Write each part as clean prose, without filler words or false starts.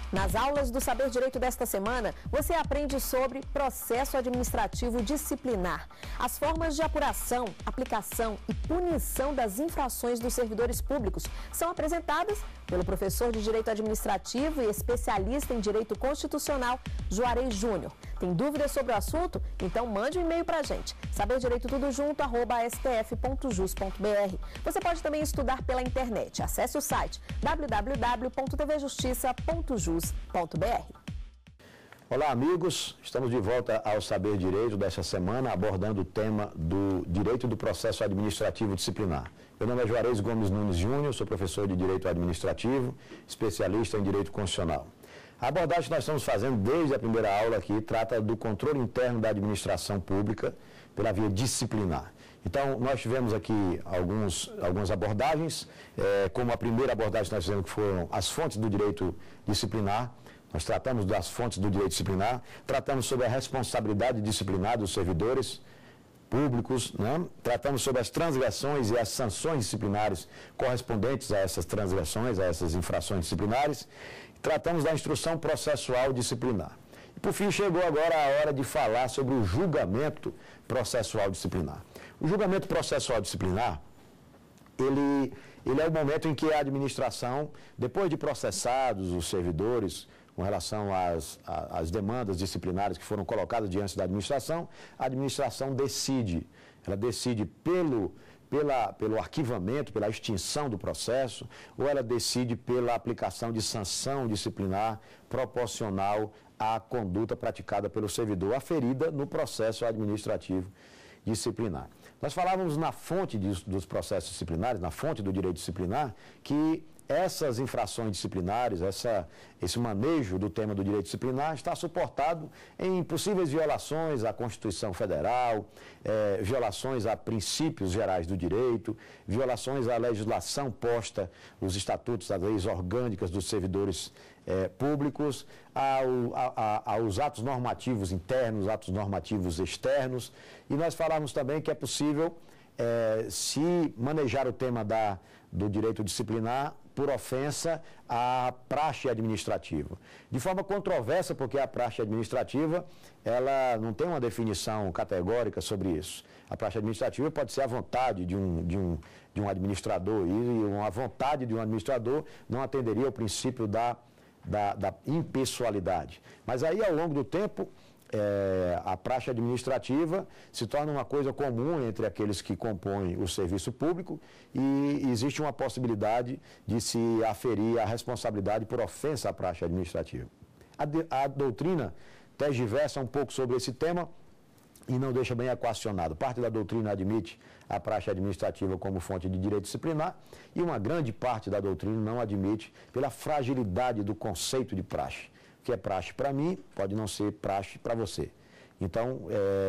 Nas aulas do Saber Direito desta semana, você aprende sobre processo administrativo disciplinar, as formas de apuração, aplicação e punição das infrações dos servidores públicos são apresentadas pelo professor de Direito Administrativo e especialista em Direito Constitucional, Juarez Júnior. Tem dúvidas sobre o assunto? Então mande um e-mail para a gente, saberdireitotudojunto@stf.jus.br. Você pode também estudar pela internet. Acesse o site www.tvjustiça.jus.br. Olá, amigos. Estamos de volta ao Saber Direito desta semana, abordando o tema do direito do processo administrativo disciplinar. Meu nome é Juarez Gomes Nunes Júnior, sou professor de Direito Administrativo, especialista em Direito Constitucional. A abordagem que nós estamos fazendo desde a primeira aula aqui trata do controle interno da administração pública pela via disciplinar. Então, nós tivemos aqui algumas abordagens, como a primeira abordagem que nós fizemos, que foram as fontes do direito disciplinar. Nós tratamos das fontes do direito disciplinar, tratamos sobre a responsabilidade disciplinar dos servidores públicos, né? Tratamos sobre as transgressões e as sanções disciplinares correspondentes a essas transgressões, a essas infrações disciplinares. Tratamos da instrução processual disciplinar. E, por fim, chegou agora a hora de falar sobre o julgamento processual disciplinar. O julgamento processual disciplinar, ele é o momento em que a administração, depois de processados os servidores, com relação às demandas disciplinares que foram colocadas diante da administração, a administração decide. Ela decide pelo arquivamento, pela extinção do processo, ou ela decide pela aplicação de sanção disciplinar proporcional à conduta praticada pelo servidor aferida no processo administrativo disciplinar. Nós falávamos na fonte dos processos disciplinares, na fonte do direito disciplinar, que essas infrações disciplinares, esse manejo do tema do direito disciplinar está suportado em possíveis violações à Constituição Federal, violações a princípios gerais do direito, violações à legislação posta, os estatutos, as leis orgânicas dos servidores públicos, aos atos normativos internos, atos normativos externos. E nós falamos também que é possível se manejar o tema do direito disciplinar por ofensa à praxe administrativa. De forma controversa, porque a praxe administrativa, ela não tem uma definição categórica sobre isso. A praxe administrativa pode ser a vontade de um administrador, e uma vontade de um administrador não atenderia ao princípio da impessoalidade. Mas aí, ao longo do tempo, a praxe administrativa se torna uma coisa comum entre aqueles que compõem o serviço público e existe uma possibilidade de se aferir a responsabilidade por ofensa à praxe administrativa. A doutrina tergiversa um pouco sobre esse tema e não deixa bem equacionado. Parte da doutrina admite a praxe administrativa como fonte de direito disciplinar e uma grande parte da doutrina não admite pela fragilidade do conceito de praxe. O que é praxe para mim pode não ser praxe para você. Então,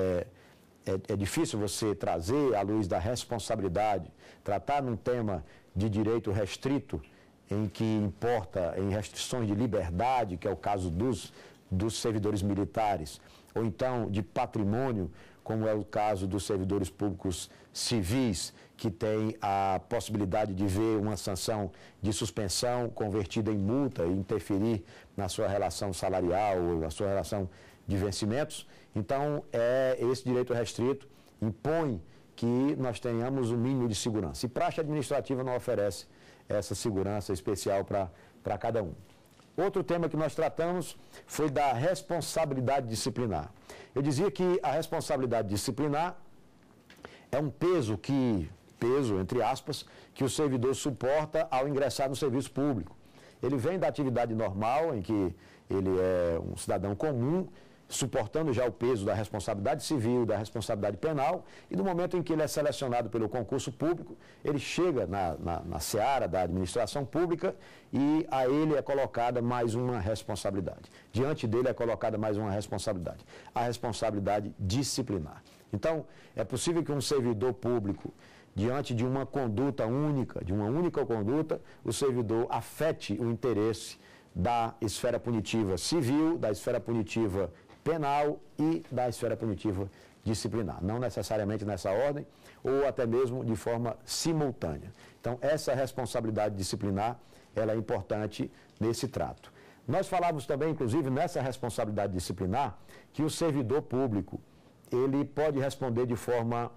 é difícil você trazer à luz da responsabilidade, tratar num tema de direito restrito, em que importa em restrições de liberdade, que é o caso dos servidores militares, ou então de patrimônio, como é o caso dos servidores públicos civis, que tem a possibilidade de ver uma sanção de suspensão convertida em multa e interferir na sua relação salarial ou na sua relação de vencimentos. Então, esse direito restrito impõe que nós tenhamos um mínimo de segurança. E praxe administrativa não oferece essa segurança especial para cada um. Outro tema que nós tratamos foi da responsabilidade disciplinar. Eu dizia que a responsabilidade disciplinar é um peso, entre aspas, que o servidor suporta ao ingressar no serviço público. Ele vem da atividade normal, em que ele é um cidadão comum, suportando já o peso da responsabilidade civil, da responsabilidade penal, e no momento em que ele é selecionado pelo concurso público, ele chega na seara da administração pública e a ele é colocada mais uma responsabilidade. Diante dele é colocada mais uma responsabilidade, a responsabilidade disciplinar. Então, é possível que um servidor público, diante de uma conduta única, de uma única conduta, o servidor afete o interesse da esfera punitiva civil, da esfera punitiva penal e da esfera punitiva disciplinar, não necessariamente nessa ordem ou até mesmo de forma simultânea. Então, essa responsabilidade disciplinar, ela é importante nesse trato. Nós falávamos também, inclusive, nessa responsabilidade disciplinar, que o servidor público, ele pode responder de forma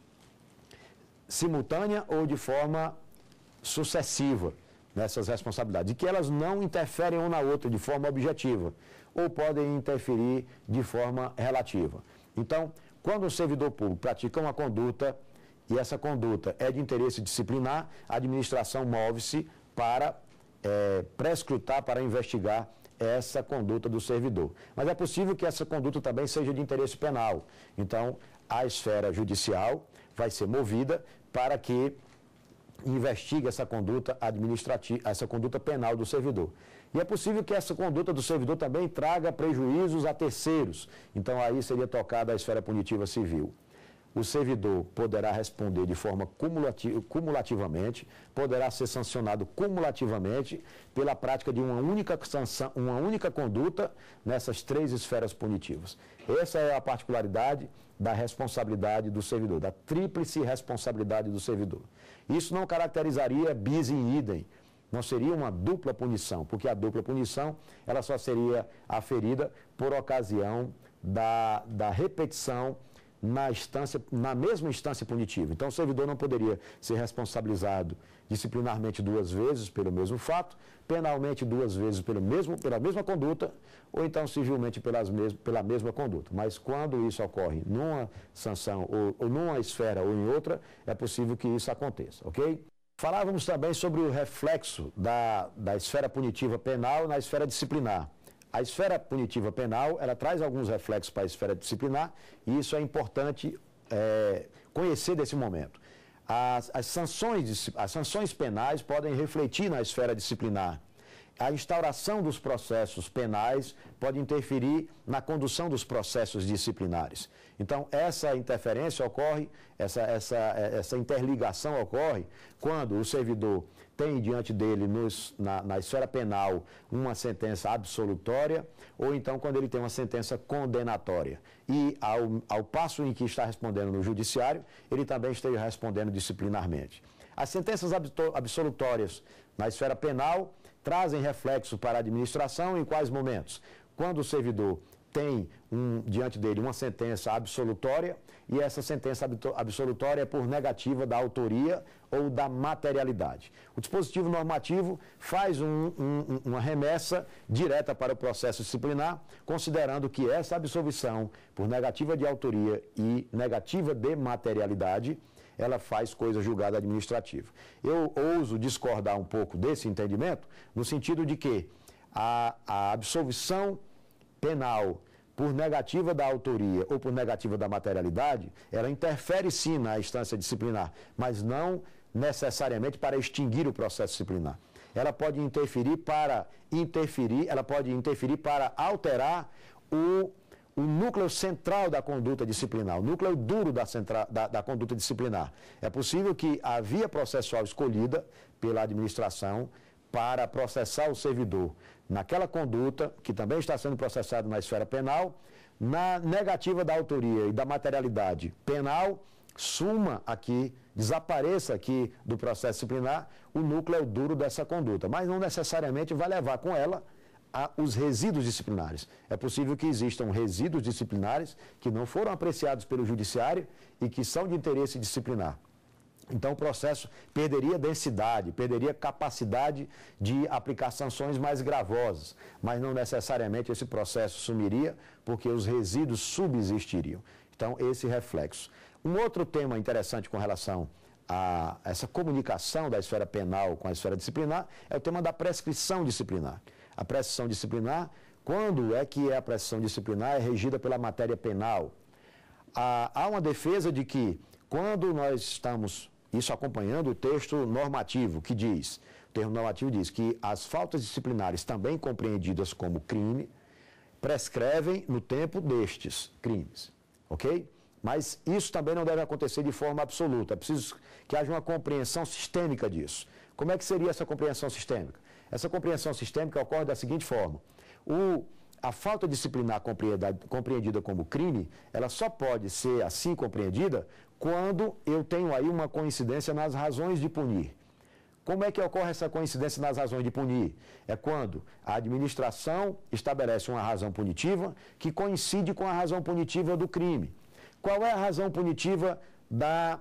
simultânea ou de forma sucessiva nessas responsabilidades, e que elas não interferem uma na outra de forma objetiva, ou podem interferir de forma relativa. Então, quando o servidor público pratica uma conduta, e essa conduta é de interesse disciplinar, a administração move-se para prescrutar, para investigar essa conduta do servidor. Mas é possível que essa conduta também seja de interesse penal. Então, a esfera judicial vai ser movida para que investigue essa conduta administrativa, essa conduta penal do servidor. E é possível que essa conduta do servidor também traga prejuízos a terceiros. Então, aí seria tocada a esfera punitiva civil. O servidor poderá responder de forma cumulativamente, poderá ser sancionado cumulativamente pela prática de uma única conduta nessas 3 esferas punitivas. Essa é a particularidade da responsabilidade do servidor, da tríplice responsabilidade do servidor. Isso não caracterizaria bis in idem, não seria uma dupla punição, porque a dupla punição ela só seria aferida por ocasião da repetição na mesma instância punitiva. Então, o servidor não poderia ser responsabilizado disciplinarmente 2 vezes pelo mesmo fato, penalmente 2 vezes pela mesma conduta, ou então civilmente pela mesma conduta. Mas quando isso ocorre numa sanção ou numa esfera ou em outra, é possível que isso aconteça, ok? Falávamos também sobre o reflexo da esfera punitiva penal na esfera disciplinar. A esfera punitiva penal, ela traz alguns reflexos para a esfera disciplinar e isso é importante conhecer desse momento. As sanções penais podem refletir na esfera disciplinar. A instauração dos processos penais pode interferir na condução dos processos disciplinares. Então, essa interferência ocorre, essa interligação ocorre quando o servidor tem diante dele, na esfera penal, uma sentença absolutória, ou então quando ele tem uma sentença condenatória. E ao passo em que está respondendo no judiciário, ele também esteja respondendo disciplinarmente. As sentenças absolutórias na esfera penal trazem reflexo para a administração em quais momentos? Quando o servidor tem diante dele uma sentença absolutória e essa sentença absolutória é por negativa da autoria ou da materialidade. O dispositivo normativo faz uma remessa direta para o processo disciplinar, considerando que essa absolvição por negativa de autoria e negativa de materialidade, ela faz coisa julgada administrativa. Eu ouso discordar um pouco desse entendimento, no sentido de que a absolvição penal por negativa da autoria ou por negativa da materialidade, ela interfere sim na instância disciplinar, mas não necessariamente para extinguir o processo disciplinar. Ela pode interferir para alterar o núcleo central da conduta disciplinar, o núcleo duro da conduta disciplinar. É possível que a via processual escolhida pela administração para processar o servidor naquela conduta, que também está sendo processado na esfera penal, na negativa da autoria e da materialidade penal, suma aqui, desapareça aqui do processo disciplinar o núcleo duro dessa conduta, mas não necessariamente vai levar com ela os resíduos disciplinares. É possível que existam resíduos disciplinares que não foram apreciados pelo judiciário e que são de interesse disciplinar. Então o processo perderia densidade, perderia capacidade de aplicar sanções mais gravosas, mas não necessariamente esse processo sumiria porque os resíduos subsistiriam. Então esse reflexo. Um outro tema interessante com relação a essa comunicação da esfera penal com a esfera disciplinar é o tema da prescrição disciplinar. A prescrição disciplinar, quando é que a prescrição disciplinar é regida pela matéria penal? Há uma defesa de que quando nós estamos, isso acompanhando o texto normativo que diz, o termo normativo diz que as faltas disciplinares também compreendidas como crime prescrevem no tempo destes crimes, ok? Mas isso também não deve acontecer de forma absoluta, é preciso que haja uma compreensão sistêmica disso. Como é que seria essa compreensão sistêmica? Essa compreensão sistêmica ocorre da seguinte forma: a falta disciplinar compreendida como crime, ela só pode ser assim compreendida quando eu tenho aí uma coincidência nas razões de punir. Como é que ocorre essa coincidência nas razões de punir? É quando a administração estabelece uma razão punitiva que coincide com a razão punitiva do crime. Qual é a razão punitiva da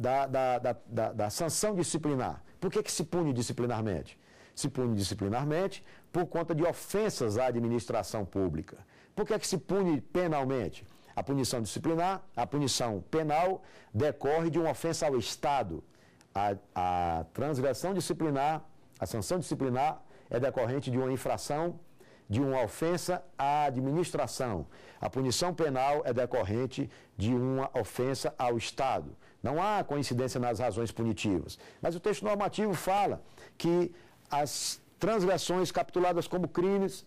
sanção disciplinar? Por que se pune disciplinarmente? Se pune disciplinarmente por conta de ofensas à administração pública. Por que se pune penalmente? A punição disciplinar, a punição penal, decorre de uma ofensa ao Estado. A transgressão disciplinar, a sanção disciplinar é decorrente de uma infração, de uma ofensa à administração. A punição penal é decorrente de uma ofensa ao Estado. Não há coincidência nas razões punitivas. Mas o texto normativo fala que as transgressões capituladas como crimes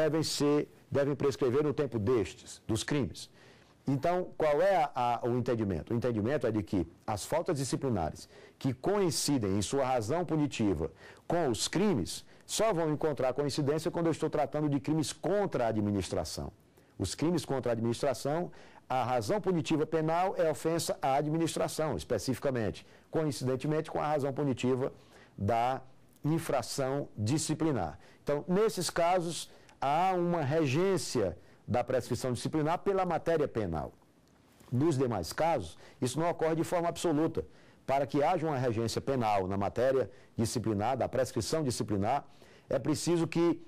devem prescrever no tempo dos crimes. Então, qual é o entendimento? O entendimento é de que as faltas disciplinares que coincidem em sua razão punitiva com os crimes só vão encontrar coincidência quando eu estou tratando de crimes contra a administração. Os crimes contra a administração, a razão punitiva penal é ofensa à administração, especificamente, coincidentemente com a razão punitiva da infração disciplinar. Então, nesses casos, há uma regência da prescrição disciplinar pela matéria penal. Nos demais casos, isso não ocorre de forma absoluta. Para que haja uma regência penal na matéria disciplinar, da prescrição disciplinar, é preciso que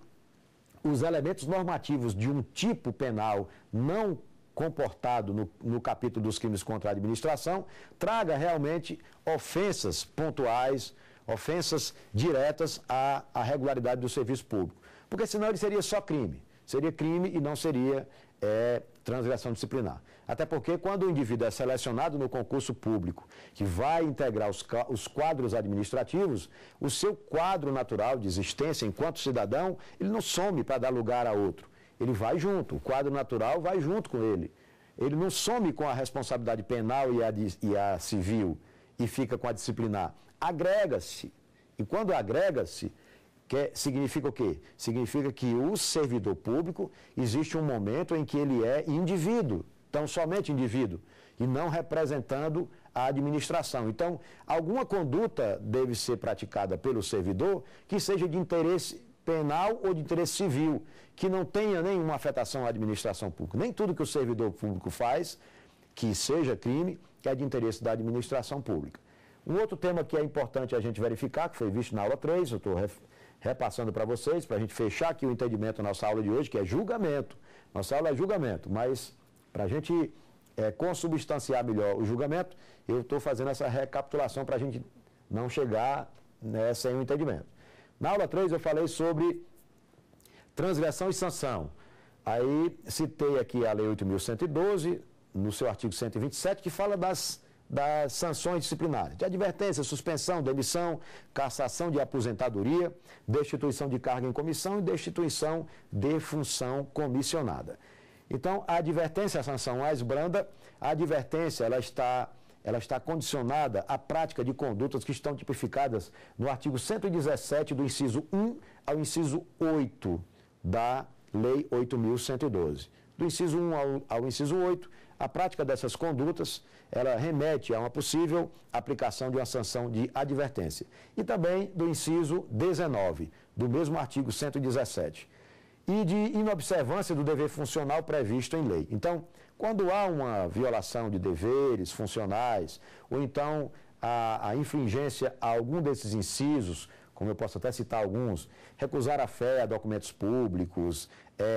os elementos normativos de um tipo penal não comportado no capítulo dos crimes contra a administração traga realmente ofensas pontuais, ofensas diretas à regularidade do serviço público. Porque senão ele seria só crime. Seria crime e não seria transgressão disciplinar. Até porque quando o indivíduo é selecionado no concurso público, que vai integrar os quadros administrativos, o seu quadro natural de existência enquanto cidadão, ele não some para dar lugar a outro. Ele vai junto, o quadro natural vai junto com ele. Ele não some com a responsabilidade penal e a civil e fica com a disciplinar. Agrega-se. E quando agrega-se, significa o quê? Significa que o servidor público, existe um momento em que ele é indivíduo, tão somente indivíduo, e não representando a administração. Então, alguma conduta deve ser praticada pelo servidor que seja de interesse penal ou de interesse civil, que não tenha nenhuma afetação à administração pública. Nem tudo que o servidor público faz, que seja crime, que é de interesse da administração pública. Um outro tema que é importante a gente verificar, que foi visto na aula 3, eu estou repassando para vocês, para a gente fechar aqui o entendimento da nossa aula de hoje, que é julgamento. Nossa aula é julgamento, mas para a gente consubstanciar melhor o julgamento, eu estou fazendo essa recapitulação para a gente não chegar sem o entendimento. Na aula 3 eu falei sobre transgressão e sanção. Aí citei aqui a Lei 8.112, no seu artigo 127, que fala das sanções disciplinares, de advertência, suspensão, demissão, cassação de aposentadoria, destituição de cargo em comissão e destituição de função comissionada. Então, a advertência é a sanção mais branda. A advertência ela está condicionada à prática de condutas que estão tipificadas no artigo 117, do inciso 1 ao inciso 8 da Lei 8.112. Do inciso 1 ao inciso 8, a prática dessas condutas, ela remete a uma possível aplicação de uma sanção de advertência. E também do inciso 19, do mesmo artigo 117. E de inobservância do dever funcional previsto em lei. Então, quando há uma violação de deveres funcionais, ou então a infringência a algum desses incisos, como eu posso até citar alguns, recusar a fé a documentos públicos,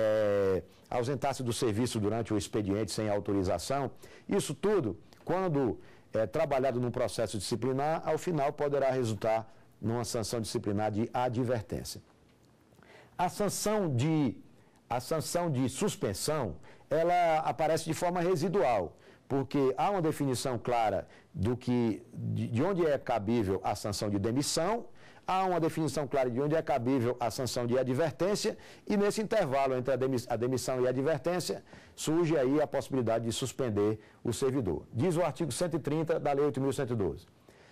ausentar-se do serviço durante o expediente sem autorização, isso tudo, quando trabalhado num processo disciplinar, ao final poderá resultar numa sanção disciplinar de advertência. A sanção de suspensão, ela aparece de forma residual, porque há uma definição clara de onde é cabível a sanção de demissão, há uma definição clara de onde é cabível a sanção de advertência, e nesse intervalo entre a demissão e a advertência, surge aí a possibilidade de suspender o servidor. Diz o artigo 130 da Lei 8.112.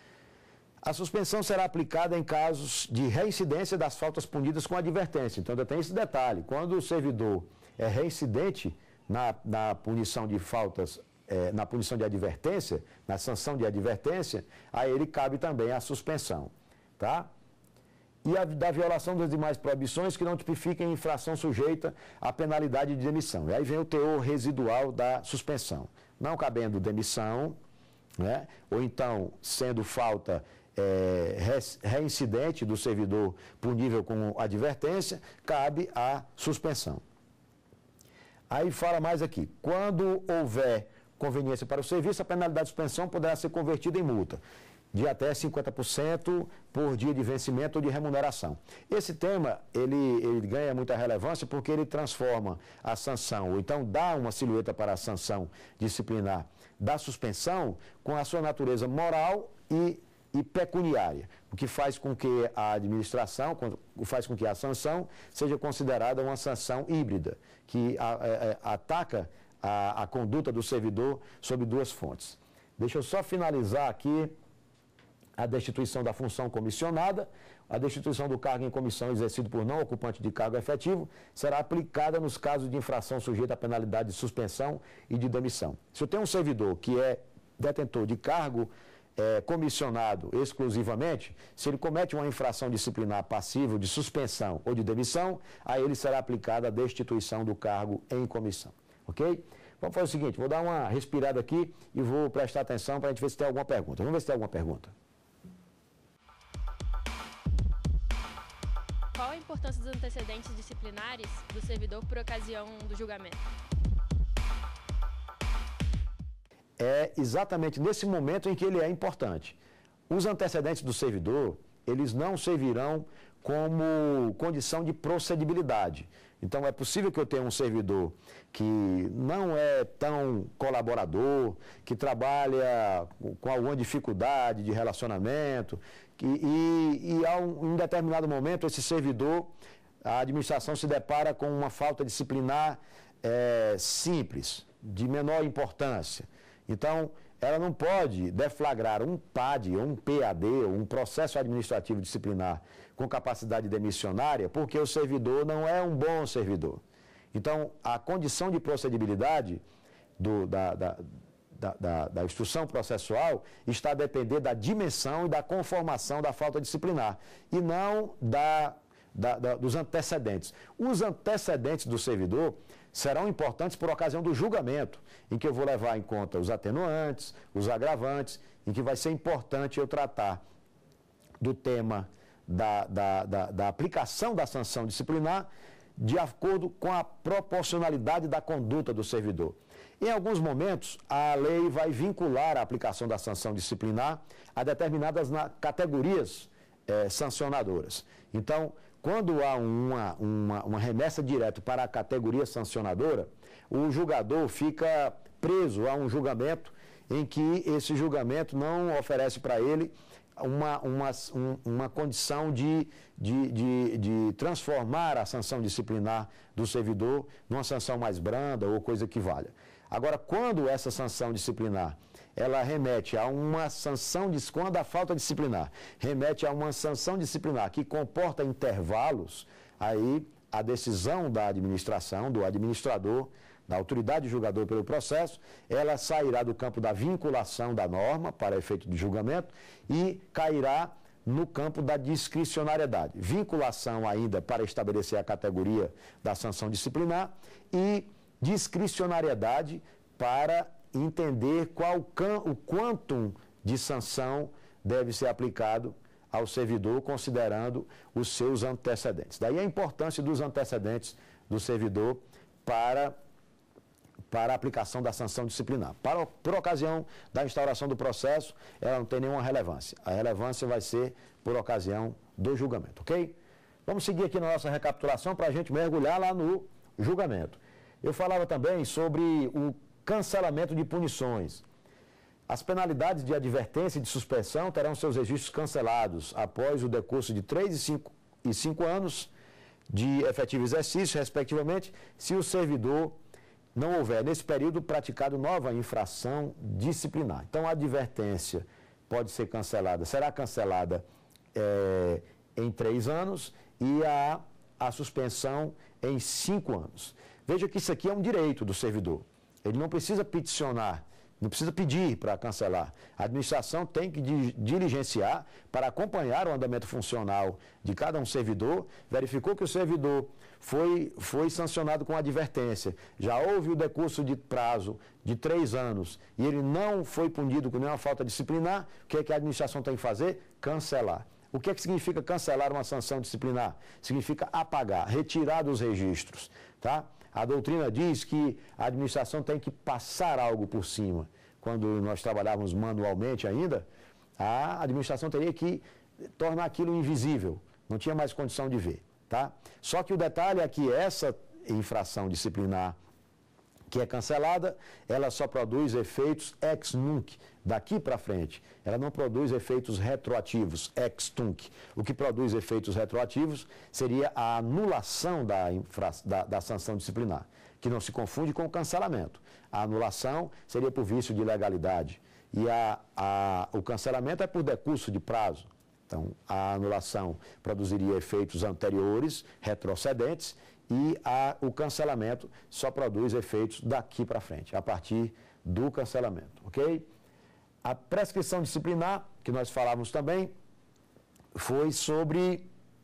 A suspensão será aplicada em casos de reincidência das faltas punidas com advertência. Então, ainda tem esse detalhe. Quando o servidor é reincidente na punição de faltas, na punição de advertência, na sanção de advertência, a ele cabe também a suspensão. Tá? e da violação das demais proibições que não tipifiquem infração sujeita à penalidade de demissão. E aí vem o teor residual da suspensão. Não cabendo demissão, né? Ou então, sendo falta reincidente do servidor punível com advertência, cabe a suspensão. Aí fala mais aqui, quando houver conveniência para o serviço, a penalidade de suspensão poderá ser convertida em multa de até 50% por dia de vencimento ou de remuneração. Esse tema, ele ganha muita relevância porque ele transforma a sanção, ou então dá uma silhueta para a sanção disciplinar da suspensão com a sua natureza moral e pecuniária, o que faz com que a administração, faz com que a sanção seja considerada uma sanção híbrida, que ataca a conduta do servidor sob duas fontes. Deixa eu só finalizar aqui a destituição da função comissionada. A destituição do cargo em comissão exercido por não ocupante de cargo efetivo será aplicada nos casos de infração sujeita à penalidade de suspensão e de demissão. Se eu tenho um servidor que é detentor de cargo comissionado exclusivamente, se ele comete uma infração disciplinar passiva de suspensão ou de demissão, a ele será aplicada a destituição do cargo em comissão. Ok? Vamos fazer o seguinte, vou dar uma respirada aqui e vou prestar atenção para a gente ver se tem alguma pergunta. Vamos ver se tem alguma pergunta. Qual a importância dos antecedentes disciplinares do servidor por ocasião do julgamento? É exatamente nesse momento em que ele é importante. Os antecedentes do servidor, eles não servirão como condição de procedibilidade. Então, é possível que eu tenha um servidor que não é tão colaborador, que trabalha com alguma dificuldade de relacionamento, e em determinado momento, esse servidor, a administração se depara com uma falta disciplinar simples, de menor importância. Então, ela não pode deflagrar um PAD, ou um PAD, ou um processo administrativo disciplinar com capacidade demissionária, porque o servidor não é um bom servidor. Então, a condição de procedibilidade da instrução processual está a depender da dimensão e da conformação da falta disciplinar, e não dos antecedentes. Os antecedentes do servidor serão importantes por ocasião do julgamento, em que eu vou levar em conta os atenuantes, os agravantes, em que vai ser importante eu tratar do tema da aplicação da sanção disciplinar de acordo com a proporcionalidade da conduta do servidor. Em alguns momentos, a lei vai vincular a aplicação da sanção disciplinar a determinadas categorias sancionadoras. Então, quando há uma remessa direta para a categoria sancionadora, o julgador fica preso a um julgamento em que esse julgamento não oferece para ele uma condição de transformar a sanção disciplinar do servidor numa sanção mais branda ou coisa que valha. Agora, quando essa sanção disciplinar ela remete a uma sanção, quando a falta disciplinar remete a uma sanção disciplinar que comporta intervalos, aí a decisão da administração, do administrador, da autoridade julgadora pelo processo, ela sairá do campo da vinculação da norma para efeito de julgamento e cairá no campo da discricionariedade. Vinculação ainda para estabelecer a categoria da sanção disciplinar e discricionariedade para entender o quantum de sanção deve ser aplicado ao servidor, considerando os seus antecedentes. Daí a importância dos antecedentes do servidor para a aplicação da sanção disciplinar. Por ocasião da instauração do processo, ela não tem nenhuma relevância. A relevância vai ser por ocasião do julgamento, ok? Vamos seguir aqui na nossa recapitulação para a gente mergulhar lá no julgamento. Eu falava também sobre o cancelamento de punições. As penalidades de advertência e de suspensão terão seus registros cancelados após o decurso de 3 e 5 anos de efetivo exercício, respectivamente, se o servidor não houver, nesse período, praticado nova infração disciplinar. Então, a advertência pode ser cancelada, será cancelada em 3 anos e a suspensão em 5 anos. Veja que isso aqui é um direito do servidor. Ele não precisa peticionar Não precisa pedir para cancelar. A administração tem que diligenciar para acompanhar o andamento funcional de cada um servidor, verificou que o servidor foi sancionado com advertência, já houve o decurso de prazo de 3 anos e ele não foi punido com nenhuma falta disciplinar, o que é que a administração tem que fazer? Cancelar. O que é que significa cancelar uma sanção disciplinar? Significa apagar, retirar dos registros, tá? A doutrina diz que a administração tem que passar algo por cima. Quando nós trabalhávamos manualmente ainda, a administração teria que tornar aquilo invisível, não tinha mais condição de ver, tá? Só que o detalhe é que essa infração disciplinar que é cancelada, ela só produz efeitos ex nunc, daqui para frente. Ela não produz efeitos retroativos, ex tunc. O que produz efeitos retroativos seria a anulação da sanção disciplinar, que não se confunde com o cancelamento. A anulação seria por vício de legalidade e o cancelamento é por decurso de prazo. Então, a anulação produziria efeitos anteriores, retrocedentes, e o cancelamento só produz efeitos daqui para frente, a partir do cancelamento, ok? A prescrição disciplinar, que nós falávamos também, foi sobre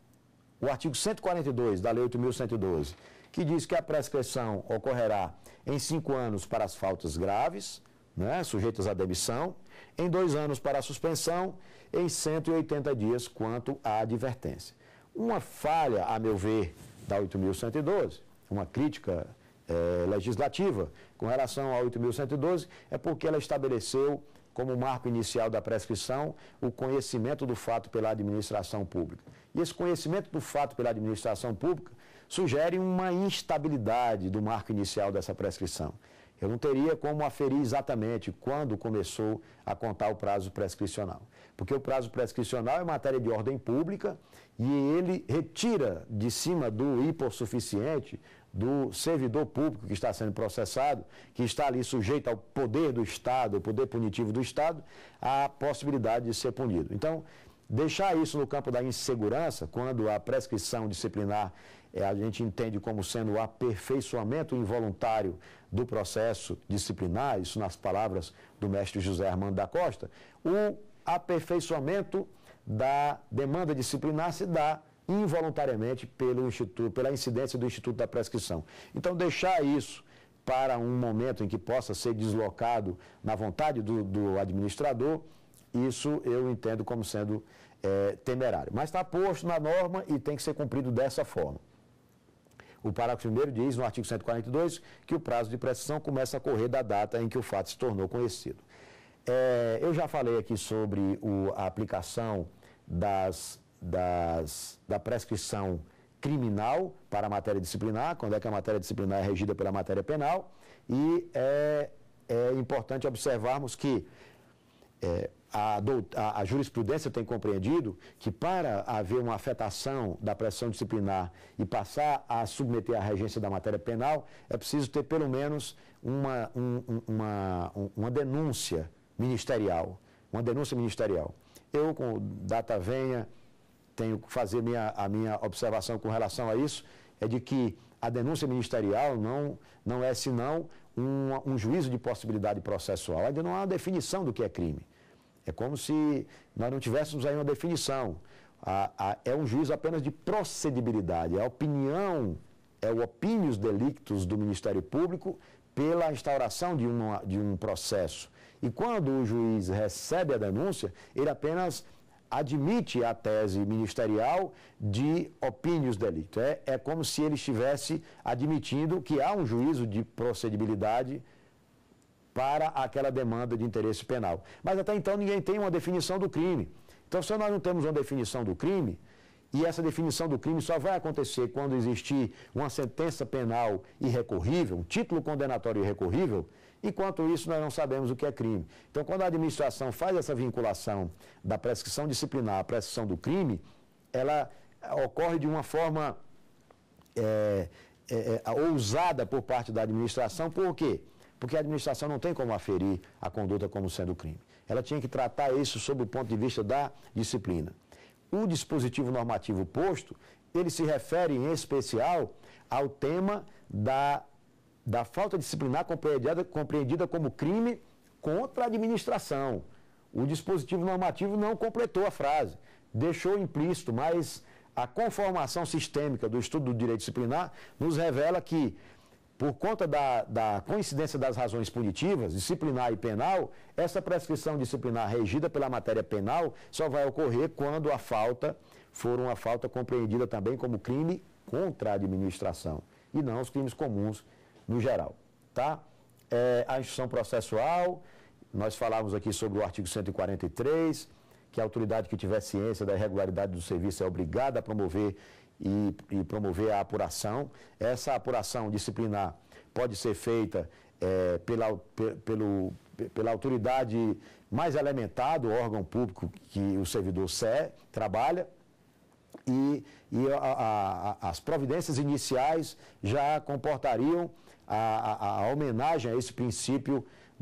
o artigo 142 da Lei 8.112, que diz que a prescrição ocorrerá em 5 anos para as faltas graves, né, sujeitas à demissão, em 2 anos para a suspensão, em 180 dias quanto à advertência. Uma falha, a meu ver, da 8.112, uma crítica legislativa com relação à 8.112, é porque ela estabeleceu como marco inicial da prescrição o conhecimento do fato pela administração pública. E esse conhecimento do fato pela administração pública sugere uma instabilidade do marco inicial dessa prescrição. Eu não teria como aferir exatamente quando começou a contar o prazo prescricional. Porque o prazo prescricional é matéria de ordem pública e ele retira de cima do hipossuficiente, do servidor público que está sendo processado, que está ali sujeito ao poder do Estado, ao poder punitivo do Estado, a possibilidade de ser punido. Então, deixar isso no campo da insegurança, quando a prescrição disciplinar a gente entende como sendo o aperfeiçoamento involuntário do processo disciplinar, isso nas palavras do mestre José Armando da Costa, o aperfeiçoamento da demanda disciplinar se dá involuntariamente pela incidência do Instituto da Prescrição. Então, deixar isso para um momento em que possa ser deslocado na vontade do administrador, isso eu entendo como sendo temerário. Mas está posto na norma e tem que ser cumprido dessa forma. O parágrafo 1º diz, no artigo 142, que o prazo de prescrição começa a correr da data em que o fato se tornou conhecido. Eu já falei aqui sobre a aplicação da prescrição criminal para a matéria disciplinar, quando é que a matéria disciplinar é regida pela matéria penal, e é importante observarmos que a jurisprudência tem compreendido que para haver uma afetação da prescrição disciplinar e passar a submeter à regência da matéria penal, é preciso ter pelo menos uma denúncia ministerial. Eu, com data venha, tenho que fazer a minha observação com relação a isso, é de que a denúncia ministerial não é senão um juízo de possibilidade processual. Ainda não há uma definição do que é crime. É como se nós não tivéssemos aí uma definição. É um juízo apenas de procedibilidade. É o opinius delictus do Ministério Público pela instauração de um processo. E quando o juiz recebe a denúncia, ele apenas admite a tese ministerial de opinius delictus. É como se ele estivesse admitindo que há um juízo de procedibilidade para aquela demanda de interesse penal. Mas até então ninguém tem uma definição do crime. Então, se nós não temos uma definição do crime, e essa definição do crime só vai acontecer quando existir uma sentença penal irrecorrível, um título condenatório irrecorrível, enquanto isso nós não sabemos o que é crime. Então, quando a administração faz essa vinculação da prescrição disciplinar à prescrição do crime, ela ocorre de uma forma ousada por parte da administração. Por quê? Porque a administração não tem como aferir a conduta como sendo crime. Ela tinha que tratar isso sob o ponto de vista da disciplina. O dispositivo normativo posto, ele se refere em especial ao tema da falta disciplinar compreendida como crime contra a administração. O dispositivo normativo não completou a frase, deixou implícito, mas a conformação sistêmica do estudo do direito disciplinar nos revela que, por conta da coincidência das razões punitivas, disciplinar e penal, essa prescrição disciplinar regida pela matéria penal só vai ocorrer quando a falta for uma falta compreendida também como crime contra a administração, e não os crimes comuns no geral. Tá? A instituição processual, nós falávamos aqui sobre o artigo 143, que a autoridade que tiver ciência da irregularidade do serviço é obrigada a promover e promover a apuração. Essa apuração disciplinar pode ser feita pela autoridade mais elementar do órgão público que o servidor trabalha, e as providências iniciais já comportariam a homenagem a esse princípio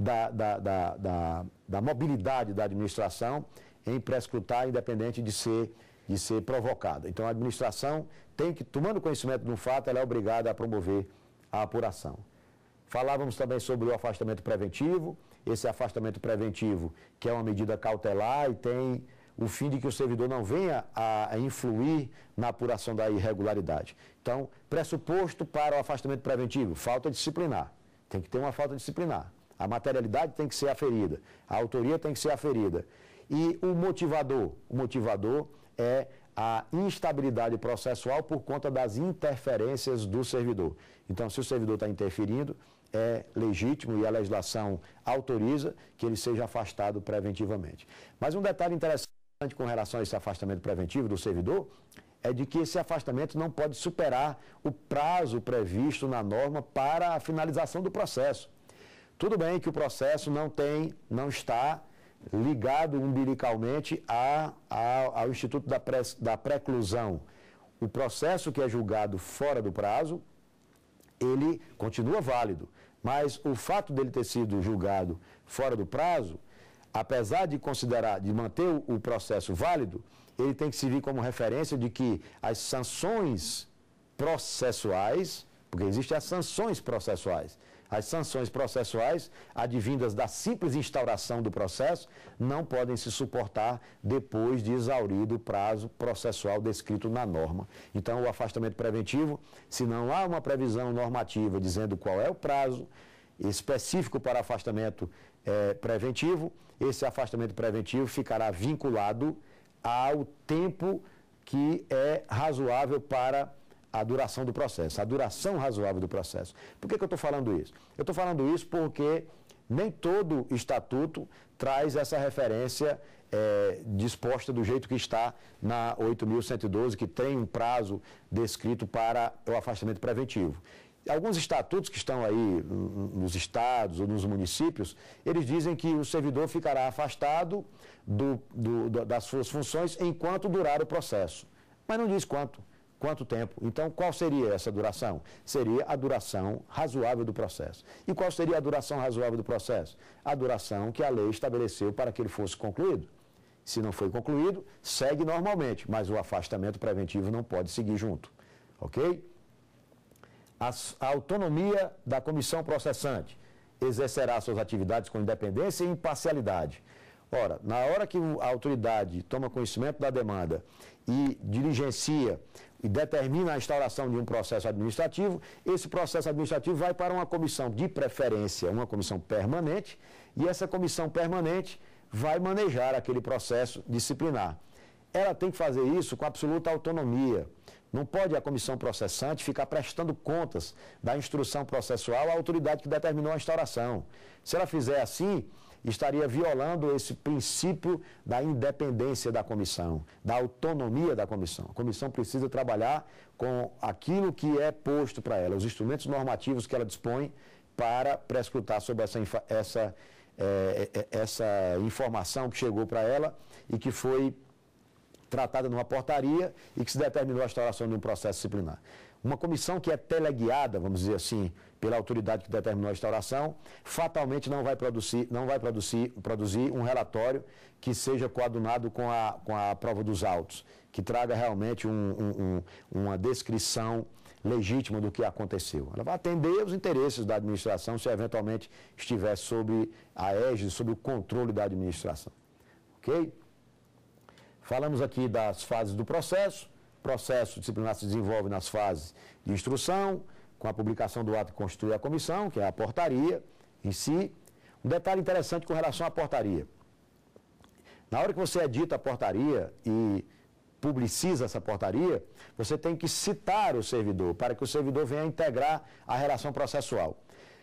da mobilidade da administração em prescrutar, independente de ser provocada. Então, a administração tem que, tomando conhecimento de um fato, ela é obrigada a promover a apuração. Falávamos também sobre o afastamento preventivo. Esse afastamento preventivo, que é uma medida cautelar e tem o fim de que o servidor não venha a influir na apuração da irregularidade. Então, pressuposto para o afastamento preventivo, falta disciplinar. Tem que ter uma falta disciplinar. A materialidade tem que ser aferida, a autoria tem que ser aferida. E o motivador é a instabilidade processual por conta das interferências do servidor. Então, se o servidor está interferindo, é legítimo e a legislação autoriza que ele seja afastado preventivamente. Mas um detalhe interessante com relação a esse afastamento preventivo do servidor é de que esse afastamento não pode superar o prazo previsto na norma para a finalização do processo. Tudo bem que o processo não está ligado umbilicalmente ao Instituto da Preclusão. O processo que é julgado fora do prazo, ele continua válido, mas o fato dele ter sido julgado fora do prazo, apesar de manter o processo válido, ele tem que servir como referência de que as sanções processuais, porque existem as sanções processuais, as sanções processuais, advindas da simples instauração do processo, não podem se suportar depois de exaurido o prazo processual descrito na norma. Então, o afastamento preventivo, se não há uma previsão normativa dizendo qual é o prazo específico para afastamento preventivo, esse afastamento preventivo ficará vinculado ao tempo que é razoável para a duração do processo, a duração razoável do processo. Por que eu estou falando isso? Eu estou falando isso porque nem todo estatuto traz essa referência disposta do jeito que está na 8.112, que tem um prazo descrito para o afastamento preventivo. Alguns estatutos que estão aí nos estados ou nos municípios, eles dizem que o servidor ficará afastado das suas funções enquanto durar o processo. Mas não diz quanto tempo. Então, qual seria essa duração? Seria a duração razoável do processo. E qual seria a duração razoável do processo? A duração que a lei estabeleceu para que ele fosse concluído. Se não foi concluído, segue normalmente, mas o afastamento preventivo não pode seguir junto. Ok? A autonomia da comissão processante exercerá suas atividades com independência e imparcialidade. Ora, na hora que a autoridade toma conhecimento da demanda e diligencia e determina a instauração de um processo administrativo, esse processo administrativo vai para uma comissão de preferência, uma comissão permanente, e essa comissão permanente vai manejar aquele processo disciplinar. Ela tem que fazer isso com absoluta autonomia. Não pode a comissão processante ficar prestando contas da instrução processual à autoridade que determinou a instauração. Se ela fizer assim, estaria violando esse princípio da independência da comissão, da autonomia da comissão. A comissão precisa trabalhar com aquilo que é posto para ela, os instrumentos normativos que ela dispõe para prescrutar sobre essa informação que chegou para ela e que foi tratada numa portaria e que se determinou a instauração de um processo disciplinar. Uma comissão que é teleguiada, vamos dizer assim, pela autoridade que determinou a instauração, fatalmente não vai produzir um relatório que seja coadunado com a prova dos autos, que traga realmente uma descrição legítima do que aconteceu. Ela vai atender os interesses da administração se eventualmente estiver sob a égide, sob o controle da administração. Ok? Falamos aqui das fases do processo. O processo disciplinar se desenvolve nas fases de instrução, com a publicação do ato que constitui a comissão, que é a portaria em si. Um detalhe interessante com relação à portaria. Na hora que você edita a portaria e publiciza essa portaria, você tem que citar o servidor, para que o servidor venha integrar a relação processual.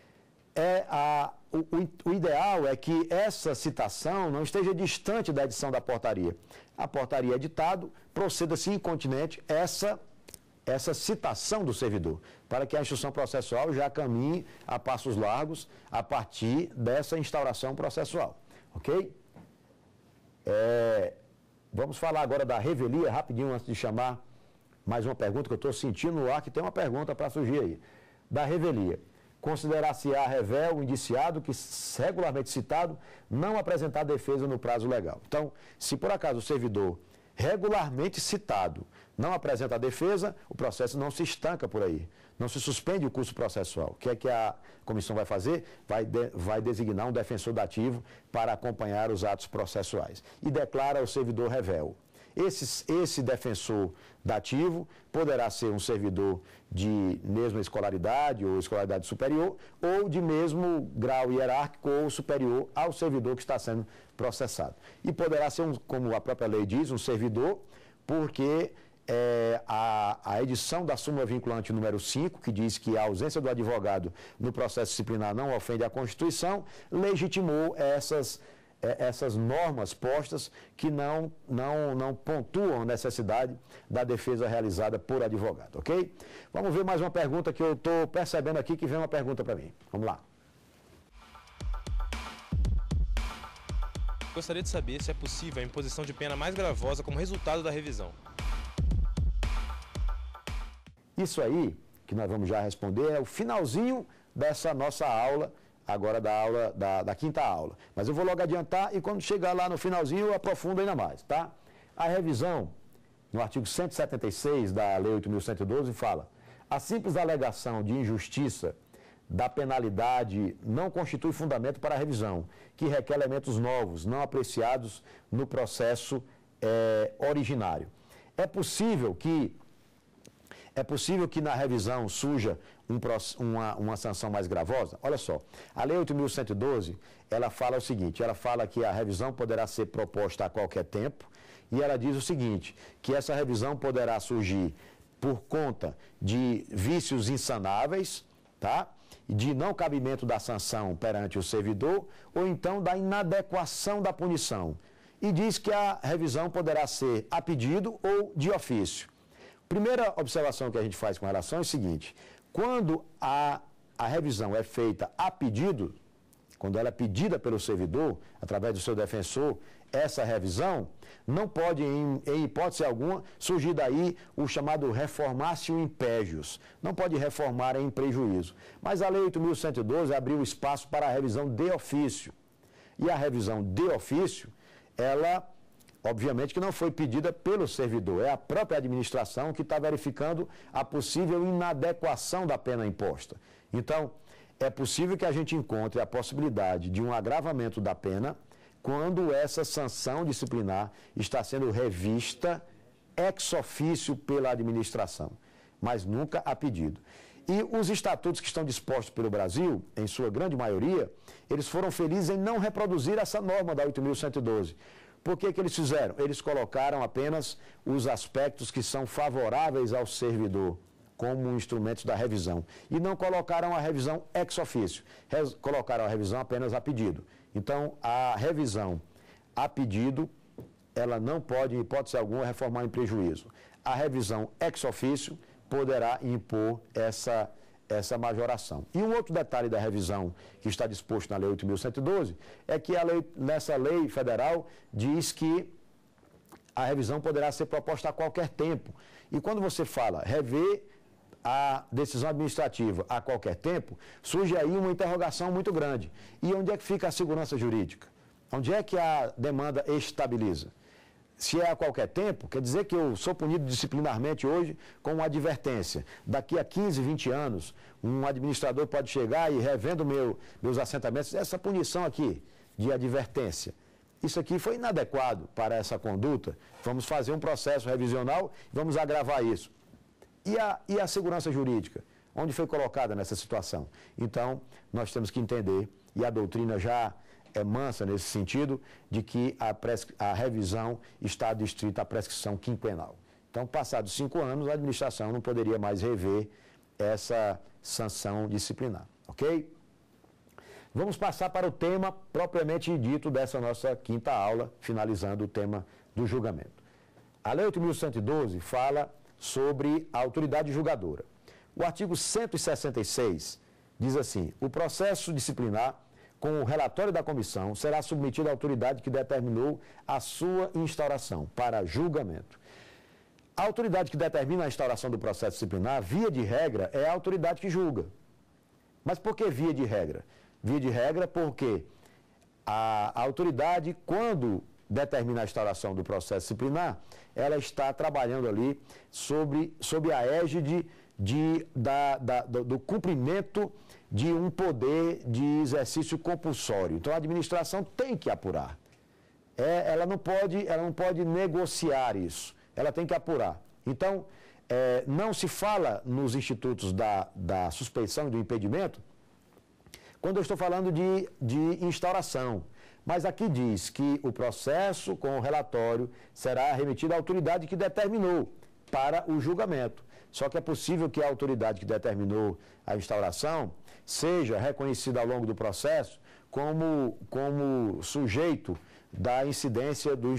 O ideal é que essa citação não esteja distante da edição da portaria. A portaria editado, proceda-se incontinente essa citação do servidor, para que a instrução processual já caminhe a passos largos a partir dessa instauração processual. Ok? Vamos falar agora da revelia, rapidinho, antes de chamar mais uma pergunta, que eu estou sentindo no ar que tem uma pergunta para surgir aí. Da revelia. Considerar-se-á revel o indiciado que, regularmente citado, não apresentar defesa no prazo legal. Então, se por acaso o servidor regularmente citado não apresenta a defesa, o processo não se estanca por aí. Não se suspende o curso processual. O que é que a comissão vai fazer? Vai designar um defensor dativo para acompanhar os atos processuais. E declara ao servidor revel. Esse defensor dativo poderá ser um servidor de mesma escolaridade ou escolaridade superior, ou de mesmo grau hierárquico ou superior ao servidor que está sendo processado. E poderá ser, como a própria lei diz, um servidor, porque a edição da súmula vinculante número 5, que diz que a ausência do advogado no processo disciplinar não ofende a Constituição, legitimou essas normas postas que não pontuam a necessidade da defesa realizada por advogado, ok? Vamos ver mais uma pergunta que eu estou percebendo aqui que vem uma pergunta para mim. Vamos lá. Gostaria de saber se é possível a imposição de pena mais gravosa como resultado da revisão. Isso aí, que nós vamos já responder, é o finalzinho dessa nossa aula, agora da quinta aula. Mas eu vou logo adiantar e quando chegar lá no finalzinho eu aprofundo ainda mais, tá? A revisão, no artigo 176 da Lei 8.112, fala: a simples alegação de injustiça da penalidade não constitui fundamento para a revisão, que requer elementos novos, não apreciados no processo originário. É possível que na revisão surja uma sanção mais gravosa? Olha só, a Lei 8.112, ela fala o seguinte, ela fala que a revisão poderá ser proposta a qualquer tempo, e ela diz o seguinte, que essa revisão poderá surgir por conta de vícios insanáveis, tá? De não cabimento da sanção perante o servidor, ou então da inadequação da punição. E diz que a revisão poderá ser a pedido ou de ofício. Primeira observação que a gente faz com relação é o seguinte: quando a revisão é feita a pedido, quando ela é pedida pelo servidor, através do seu defensor, essa revisão, não pode, em hipótese alguma, surgir daí o chamado reformatio impégios. Não pode reformar em prejuízo. Mas a Lei 8.112 abriu espaço para a revisão de ofício. E a revisão de ofício, ela, obviamente que não foi pedida pelo servidor, é a própria administração que está verificando a possível inadequação da pena imposta. Então, é possível que a gente encontre a possibilidade de um agravamento da pena quando essa sanção disciplinar está sendo revista ex officio pela administração, mas nunca a pedido. E os estatutos que estão dispostos pelo Brasil, em sua grande maioria, eles foram felizes em não reproduzir essa norma da 8.112. Por que eles fizeram? Eles colocaram apenas os aspectos que são favoráveis ao servidor como instrumentos da revisão. E não colocaram a revisão ex officio. Colocaram a revisão apenas a pedido. Então, a revisão a pedido, ela não pode, em hipótese alguma, reformar em prejuízo. A revisão ex officio poderá impor essa majoração. E um outro detalhe da revisão que está disposto na Lei 8.112 é que nessa lei federal diz que a revisão poderá ser proposta a qualquer tempo. E quando você fala rever a decisão administrativa a qualquer tempo, surge aí uma interrogação muito grande. E onde é que fica a segurança jurídica? Onde é que a demanda estabiliza? se é a qualquer tempo, quer dizer que eu sou punido disciplinarmente hoje com uma advertência. Daqui a 15, 20 anos, um administrador pode chegar e revendo meus assentamentos, essa punição aqui de advertência. Isso aqui foi inadequado para essa conduta. Vamos fazer um processo revisional e vamos agravar isso. E a segurança jurídica? Onde foi colocada nessa situação? Então, nós temos que entender, e a doutrina já é mansa nesse sentido, de que a revisão está adstrita à prescrição quinquenal. Então, passados 5 anos, a administração não poderia mais rever essa sanção disciplinar, ok? Vamos passar para o tema propriamente dito dessa nossa quinta aula, finalizando o tema do julgamento. A Lei 8.112 fala sobre a autoridade julgadora. O artigo 166 diz assim: o processo disciplinar com o relatório da comissão será submetido à autoridade que determinou a sua instauração para julgamento. A autoridade que determina a instauração do processo disciplinar, via de regra, é a autoridade que julga. Mas por que via de regra? Via de regra porque a autoridade, quando determina a instauração do processo disciplinar, ela está trabalhando ali sob a égide do cumprimento de um poder de exercício compulsório. Então, a administração tem que apurar. Ela não pode negociar isso. Ela tem que apurar. Então, não se fala nos institutos da suspeição e do impedimento quando eu estou falando de instauração. Mas aqui diz que o processo com o relatório será remetido à autoridade que determinou para o julgamento. Só que é possível que a autoridade que determinou a instauração seja reconhecida ao longo do processo como sujeito da incidência dos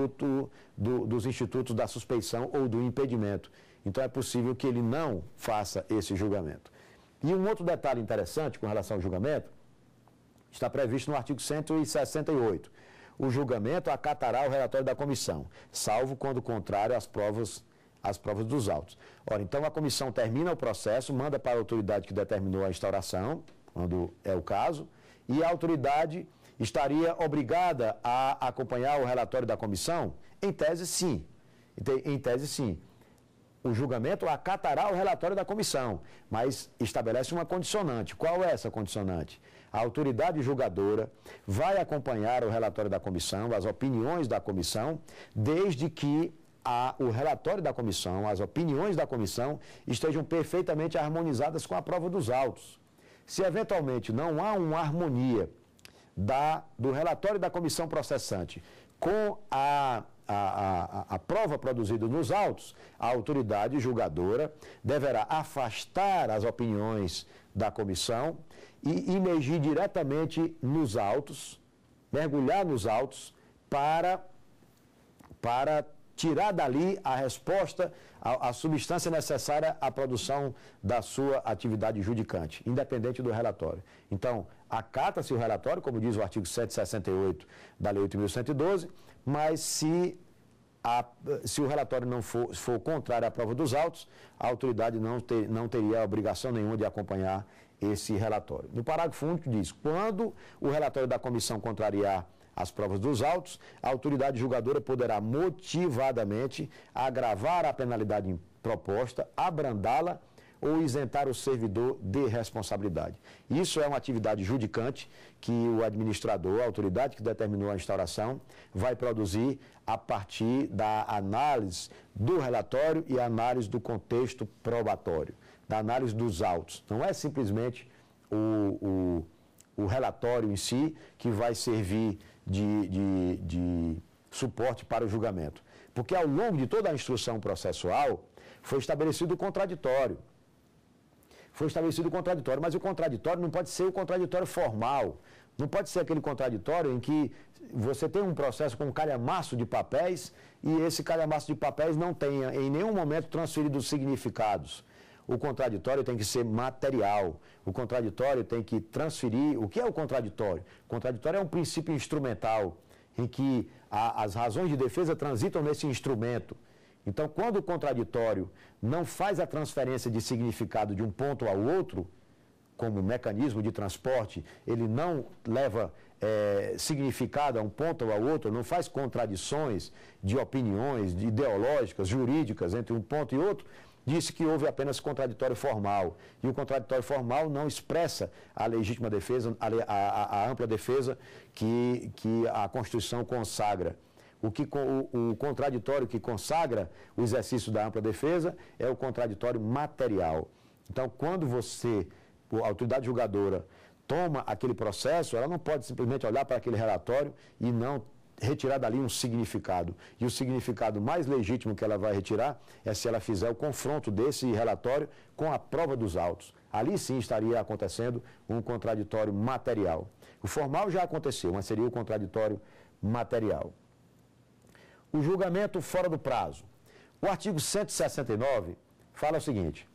institutos da suspeição ou do impedimento. Então é possível que ele não faça esse julgamento. E um outro detalhe interessante com relação ao julgamento está previsto no artigo 168. O julgamento acatará o relatório da comissão, salvo quando contrário às provas dos autos. Ora, então a comissão termina o processo, manda para a autoridade que determinou a instauração, quando é o caso, e a autoridade estaria obrigada a acompanhar o relatório da comissão? Em tese, sim. Em tese, sim. O julgamento acatará o relatório da comissão, mas estabelece uma condicionante. Qual é essa condicionante? A autoridade julgadora vai acompanhar o relatório da comissão, as opiniões da comissão, desde que o relatório da comissão, as opiniões da comissão estejam perfeitamente harmonizadas com a prova dos autos. Se eventualmente não há uma harmonia do relatório da comissão processante com a prova produzida nos autos, a autoridade julgadora deverá afastar as opiniões da comissão e imergir diretamente nos autos, mergulhar nos autos para tirar dali a resposta, a substância necessária à produção da sua atividade judicante, independente do relatório. Então, acata-se o relatório, como diz o artigo 168 da Lei 8.112, mas se o relatório não for contrário à prova dos autos, a autoridade não teria obrigação nenhuma de acompanhar esse relatório. No parágrafo único diz: quando o relatório da comissão contrariar as provas dos autos, a autoridade julgadora poderá motivadamente agravar a penalidade proposta, abrandá-la ou isentar o servidor de responsabilidade. Isso é uma atividade judicante que o administrador, a autoridade que determinou a instauração, vai produzir a partir da análise do relatório e análise do contexto probatório, da análise dos autos. Não é simplesmente o relatório em si que vai servir de suporte para o julgamento. Porque ao longo de toda a instrução processual foi estabelecido o contraditório. Mas o contraditório não pode ser o contraditório formal. Não pode ser aquele contraditório em que você tem um processo com um calhamaço de papéis e esse calhamaço de papéis não tenha em nenhum momento transferido os significados. O contraditório tem que ser material. O contraditório tem que transferir... O que é o contraditório? O contraditório é um princípio instrumental em que as razões de defesa transitam nesse instrumento. Então, quando o contraditório não faz a transferência de significado de um ponto ao outro, como mecanismo de transporte, ele não leva significado a um ponto ou ao outro, não faz contradições de opiniões ideológicas, jurídicas entre um ponto e outro, disse que houve apenas contraditório formal. E o contraditório formal não expressa a legítima defesa, a ampla defesa que a Constituição consagra. O contraditório que consagra o exercício da ampla defesa é o contraditório material. Então, quando a autoridade julgadora, toma aquele processo, ela não pode simplesmente olhar para aquele relatório e não retirar dali um significado. E o significado mais legítimo que ela vai retirar é se ela fizer o confronto desse relatório com a prova dos autos. Ali sim estaria acontecendo um contraditório material. O formal já aconteceu, mas seria o contraditório material. O julgamento fora do prazo. O artigo 169 fala o seguinte,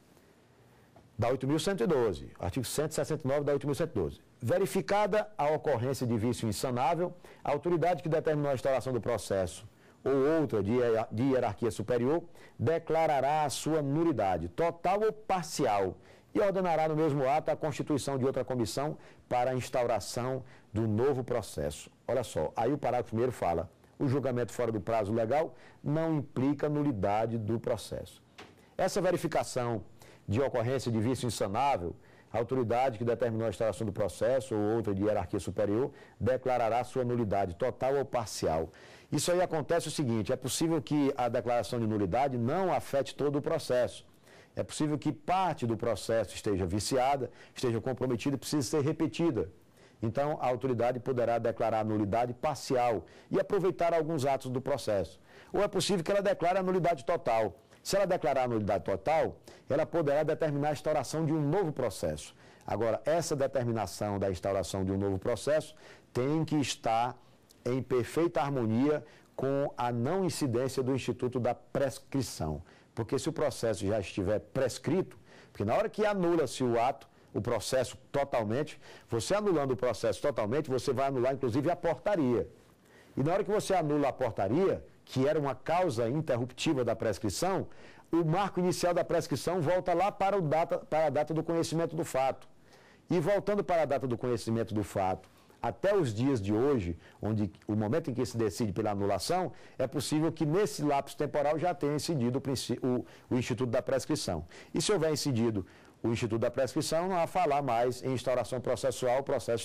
da 8.112, artigo 169 da 8.112. Verificada a ocorrência de vício insanável, a autoridade que determinou a instauração do processo ou outra de hierarquia superior declarará a sua nulidade, total ou parcial, e ordenará no mesmo ato a constituição de outra comissão para a instauração do novo processo. Olha só, aí o parágrafo 1º fala, o julgamento fora do prazo legal não implica nulidade do processo. Essa verificação de ocorrência de vício insanável, a autoridade que determinou a instauração do processo ou outra de hierarquia superior declarará sua nulidade total ou parcial. Isso aí acontece o seguinte, é possível que a declaração de nulidade não afete todo o processo. É possível que parte do processo esteja viciada, esteja comprometida e precise ser repetida. Então, a autoridade poderá declarar a nulidade parcial e aproveitar alguns atos do processo. Ou é possível que ela declare a nulidade total. Se ela declarar a nulidade total, ela poderá determinar a instauração de um novo processo. Agora, essa determinação da instauração de um novo processo tem que estar em perfeita harmonia com a não incidência do instituto da prescrição. Porque se o processo já estiver prescrito, porque na hora que anula-se o ato, o processo totalmente, você anulando o processo totalmente, você vai anular inclusive a portaria. E na hora que você anula a portaria, que era uma causa interruptiva da prescrição, o marco inicial da prescrição volta lá para a data do conhecimento do fato. E voltando para a data do conhecimento do fato, até os dias de hoje, onde o momento em que se decide pela anulação, é possível que nesse lapso temporal já tenha incidido o Instituto da Prescrição. E se houver incidido o Instituto da Prescrição, não há falar mais em instauração processual,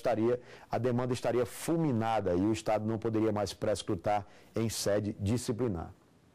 a demanda estaria fulminada e o Estado não poderia mais prescrutar em sede disciplinar.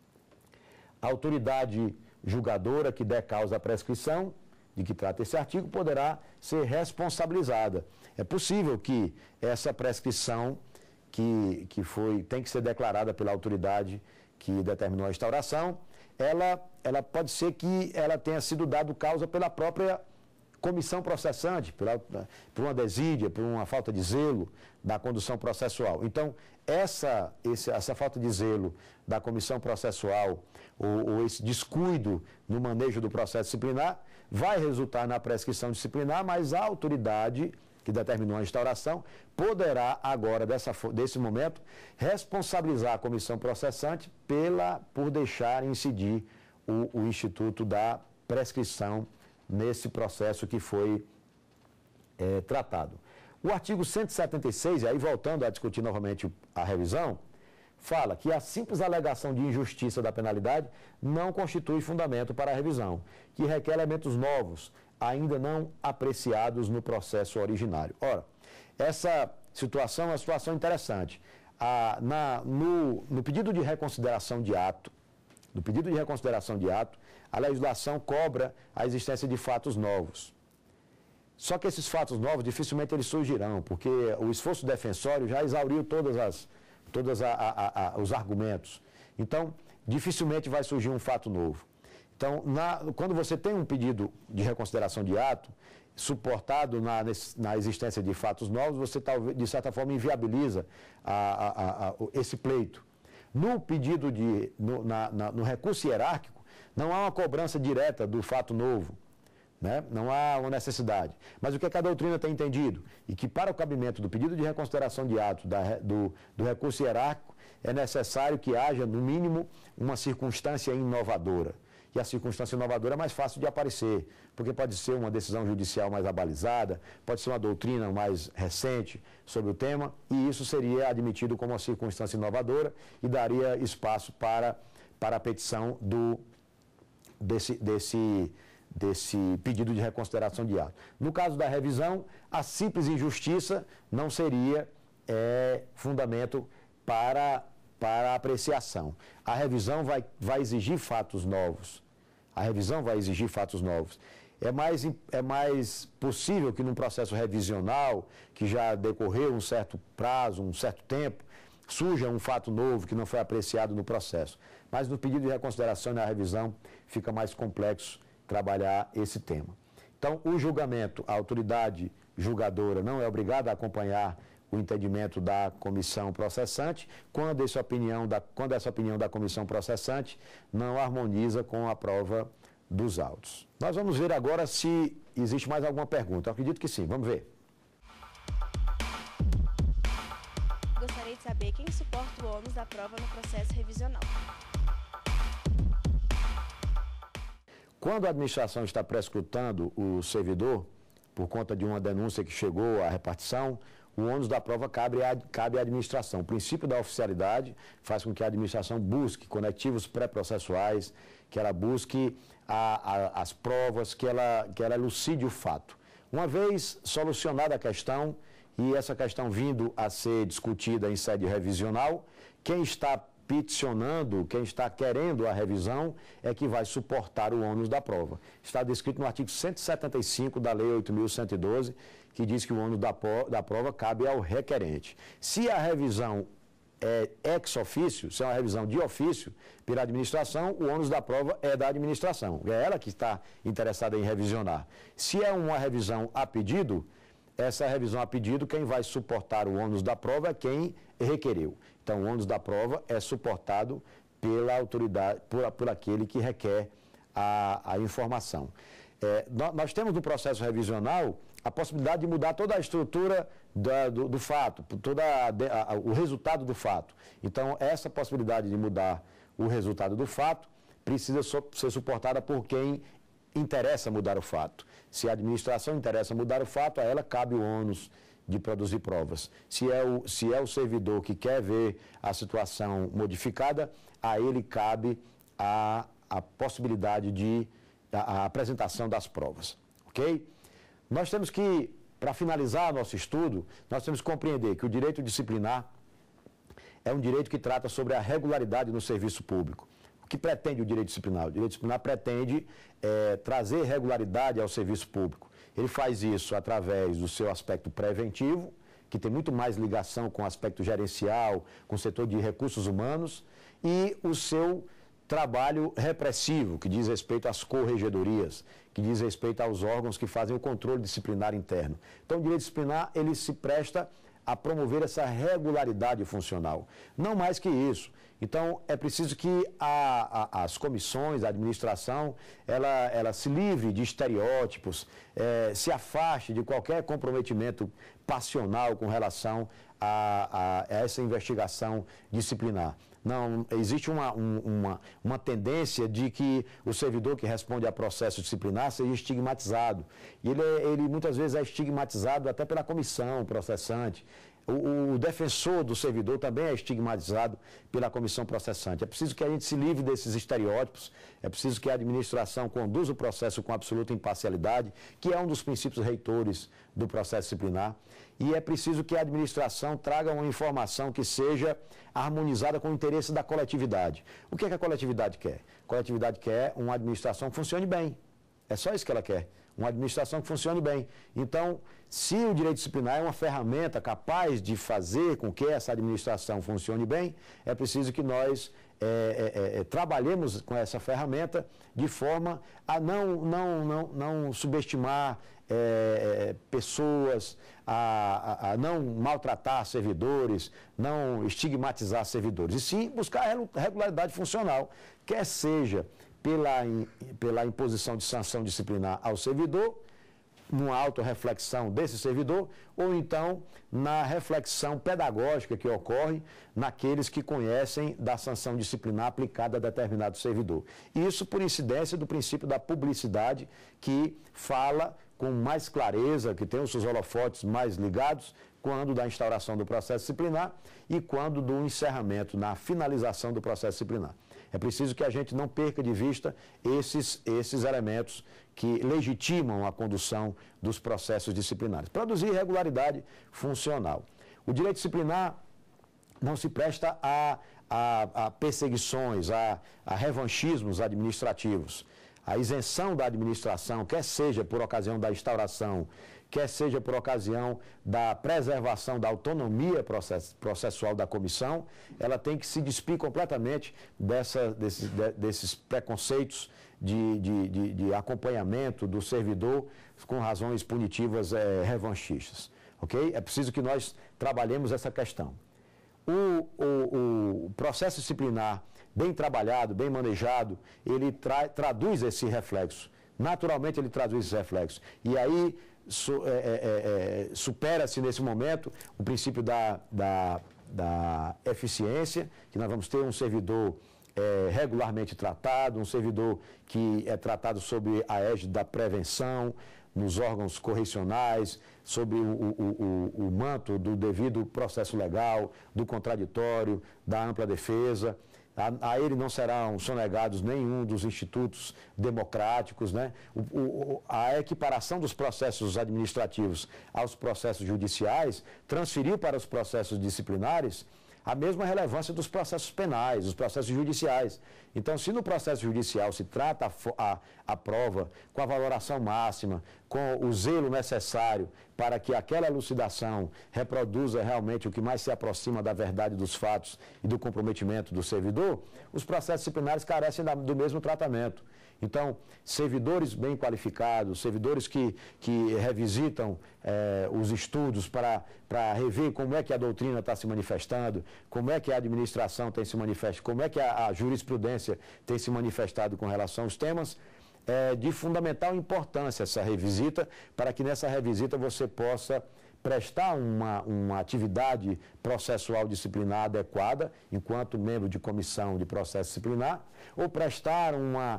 A autoridade julgadora que der causa à prescrição, de que trata esse artigo, poderá ser responsabilizada. É possível que essa prescrição tem que ser declarada pela autoridade que determinou a instauração, ela pode ser que ela tenha sido dado causa pela própria comissão processante, por uma desídia, por uma falta de zelo da condução processual. Então, essa falta de zelo da comissão processual ou esse descuido no manejo do processo disciplinar vai resultar na prescrição disciplinar, mas a autoridade que determinou a instauração poderá agora, desse momento, responsabilizar a comissão processante por deixar incidir o Instituto da Prescrição nesse processo que foi tratado. O artigo 176, e aí voltando a discutir novamente a revisão, fala que a simples alegação de injustiça da penalidade não constitui fundamento para a revisão, que requer elementos novos, ainda não apreciados no processo originário. Ora, essa situação é uma situação interessante. No pedido de reconsideração de ato, a legislação cobra a existência de fatos novos. Só que esses fatos novos dificilmente eles surgirão, porque o esforço defensório já exauriu todos os argumentos. Então, dificilmente vai surgir um fato novo. Então, quando você tem um pedido de reconsideração de ato, suportado na existência de fatos novos, você, talvez, de certa forma, inviabiliza esse pleito. No pedido no recurso hierárquico, não há uma cobrança direta do fato novo, né? Não há uma necessidade. Mas o que a doutrina tem entendido? E que para o cabimento do pedido de reconsideração de ato do recurso hierárquico, é necessário que haja, no mínimo, uma circunstância inovadora. E a circunstância inovadora é mais fácil de aparecer, porque pode ser uma decisão judicial mais abalizada, pode ser uma doutrina mais recente sobre o tema, e isso seria admitido como uma circunstância inovadora e daria espaço para a petição desse pedido de reconsideração de ato. No caso da revisão, a simples injustiça não seria fundamento para a apreciação. A revisão vai exigir fatos novos. A revisão vai exigir fatos novos. É mais possível que num processo revisional, que já decorreu um certo prazo, um certo tempo, surja um fato novo que não foi apreciado no processo. Mas no pedido de reconsideração e na revisão fica mais complexo trabalhar esse tema. Então, o julgamento, a autoridade julgadora não é obrigada a acompanhar o entendimento da comissão processante, quando essa opinião da comissão processante não harmoniza com a prova dos autos. Nós vamos ver agora se existe mais alguma pergunta. Eu acredito que sim, vamos ver. Gostaria de saber quem suporta o ônus da prova no processo revisional. Quando a administração está prescrutando o servidor, por conta de uma denúncia que chegou à repartição, o ônus da prova cabe à administração. O princípio da oficialidade faz com que a administração busque conectivos pré-processuais, que ela busque as provas, que ela elucide o fato. Uma vez solucionada a questão, e essa questão vindo a ser discutida em sede revisional, quem está peticionando, quem está querendo a revisão, é que vai suportar o ônus da prova. Está descrito no artigo 175 da Lei 8.112, que diz que o ônus da prova cabe ao requerente. Se a revisão é ex officio, se é uma revisão de ofício pela administração, o ônus da prova é da administração. É ela que está interessada em revisionar. Se é uma revisão a pedido, essa revisão a pedido, quem vai suportar o ônus da prova é quem requereu. Então, o ônus da prova é suportado pela autoridade, por aquele que requer a informação. Nós temos no processo revisional a possibilidade de mudar toda a estrutura do fato, o resultado do fato. Então, essa possibilidade de mudar o resultado do fato precisa ser suportada por quem interessa mudar o fato. Se a administração interessa mudar o fato, a ela cabe o ônus de produzir provas. Se é o servidor que quer ver a situação modificada, a ele cabe a possibilidade de a apresentação das provas. Ok? Nós temos que, para finalizar nosso estudo, nós temos que compreender que o direito disciplinar é um direito que trata sobre a regularidade no serviço público. O que pretende o direito disciplinar? O direito disciplinar pretende trazer regularidade ao serviço público. Ele faz isso através do seu aspecto preventivo, que tem muito mais ligação com o aspecto gerencial, com o setor de recursos humanos, e o seu trabalho repressivo, que diz respeito às corregedorias, que diz respeito aos órgãos que fazem o controle disciplinar interno. Então, o direito disciplinar, ele se presta a promover essa regularidade funcional. Não mais que isso. Então, é preciso que as comissões, a administração, ela se livre de estereótipos, se afaste de qualquer comprometimento passional com relação a essa investigação disciplinar. Não, existe uma tendência de que o servidor que responde a processo disciplinar seja estigmatizado. E ele muitas vezes é estigmatizado até pela comissão processante. O defensor do servidor também é estigmatizado pela comissão processante. É preciso que a gente se livre desses estereótipos, é preciso que a administração conduza o processo com absoluta imparcialidade, que é um dos princípios reitores do processo disciplinar, e é preciso que a administração traga uma informação que seja harmonizada com o interesse da coletividade. O que é que a coletividade quer? A coletividade quer uma administração que funcione bem. É só isso que ela quer. Uma administração que funcione bem. Então, se o direito disciplinar é uma ferramenta capaz de fazer com que essa administração funcione bem, é preciso que nós trabalhemos com essa ferramenta de forma a não subestimar pessoas, a não maltratar servidores, não estigmatizar servidores, e sim buscar a regularidade funcional, quer seja pela imposição de sanção disciplinar ao servidor, numa autorreflexão desse servidor, ou então na reflexão pedagógica que ocorre naqueles que conhecem da sanção disciplinar aplicada a determinado servidor. Isso por incidência do princípio da publicidade, que fala com mais clareza, que tem os seus holofotes mais ligados, quando da instauração do processo disciplinar e quando do encerramento, na finalização do processo disciplinar. É preciso que a gente não perca de vista esses elementos que legitimam a condução dos processos disciplinares. Produzir regularidade funcional. O direito disciplinar não se presta a perseguições, a revanchismos administrativos. A isenção da administração, quer seja por ocasião da instauração, quer seja por ocasião da preservação da autonomia processual da comissão, ela tem que se despir completamente desses preconceitos de acompanhamento do servidor com razões punitivas revanchistas. Ok? É preciso que nós trabalhemos essa questão. O processo disciplinar bem trabalhado, bem manejado, ele traduz esse reflexo. Naturalmente ele traduz esse reflexo. E aí supera-se nesse momento o princípio da eficiência, que nós vamos ter um servidor regularmente tratado, um servidor que é tratado sob a égide da prevenção, nos órgãos correcionais, sob o manto do devido processo legal, do contraditório, da ampla defesa. A ele não serão sonegados nenhum dos institutos democráticos, né? A equiparação dos processos administrativos aos processos judiciais transferiu para os processos disciplinares a mesma relevância dos processos penais, dos processos judiciais. Então, se no processo judicial se trata a prova com a valoração máxima, com o zelo necessário para que aquela elucidação reproduza realmente o que mais se aproxima da verdade dos fatos e do comprometimento do servidor, os processos disciplinares carecem do mesmo tratamento. Então, servidores bem qualificados, servidores que revisitam os estudos para rever como é que a doutrina está se manifestando, como é que a administração tem se manifestado, como é que a jurisprudência tem se manifestado com relação aos temas, é de fundamental importância essa revisita, para que nessa revisita você possa prestar uma atividade processual disciplinar adequada, enquanto membro de comissão de processo disciplinar, ou prestar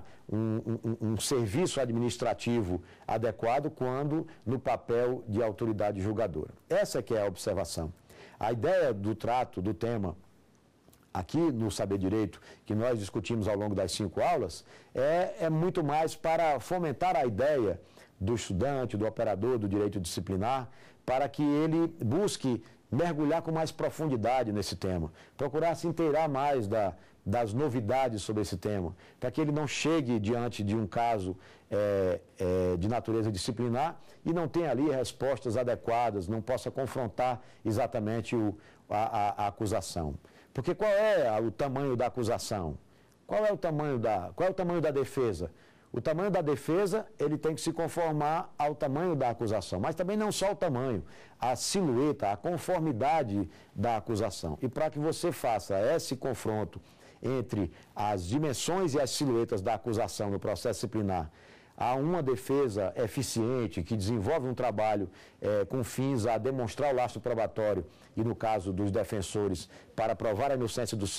um serviço administrativo adequado quando no papel de autoridade julgadora. Essa que é a observação. A ideia do trato do tema aqui no Saber Direito, que nós discutimos ao longo das 5 aulas, é muito mais para fomentar a ideia do estudante, do operador do direito disciplinar, para que ele busque mergulhar com mais profundidade nesse tema, procurar se inteirar mais das novidades sobre esse tema, para que ele não chegue diante de um caso de natureza disciplinar e não tenha ali respostas adequadas, não possa confrontar exatamente a acusação. Porque qual é o tamanho da acusação? Qual é o tamanho da defesa? O tamanho da defesa, ele tem que se conformar ao tamanho da acusação, mas também não só o tamanho, a silhueta, a conformidade da acusação. E para que você faça esse confronto entre as dimensões e as silhuetas da acusação no processo disciplinar, há uma defesa eficiente que desenvolve um trabalho com fins a demonstrar o lastro probatório e, no caso dos defensores, para provar a inocência do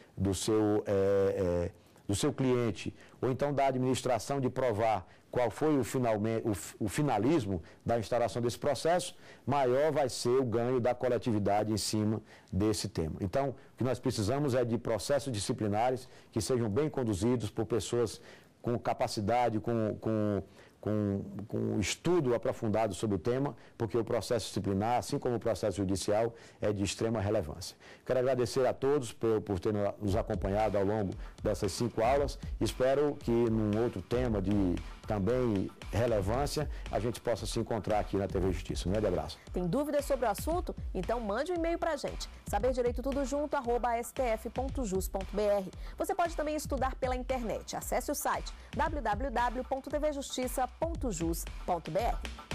seu cliente, ou então da administração de provar qual foi o finalismo da instauração desse processo, maior vai ser o ganho da coletividade em cima desse tema. Então, o que nós precisamos é de processos disciplinares que sejam bem conduzidos por pessoas com capacidade, com estudo aprofundado sobre o tema, porque o processo disciplinar, assim como o processo judicial, é de extrema relevância. Quero agradecer a todos por terem nos acompanhado ao longo dessas 5 aulas. Espero que num outro tema de também relevância, a gente possa se encontrar aqui na TV Justiça. Um grande abraço. Tem dúvidas sobre o assunto? Então mande um e-mail para a gente. saberdireitotudojunto@stf.jus.br. Você pode também estudar pela internet. Acesse o site www.tvjustiça.jus.br.